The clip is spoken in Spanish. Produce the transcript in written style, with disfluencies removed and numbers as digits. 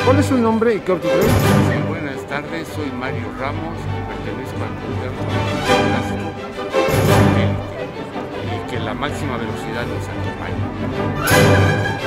¿Cuál es su nombre y qué auto trae? Sí, buenas tardes, soy Mario Ramos, pertenezco al gobierno clásico y que la máxima velocidad nos acompañe.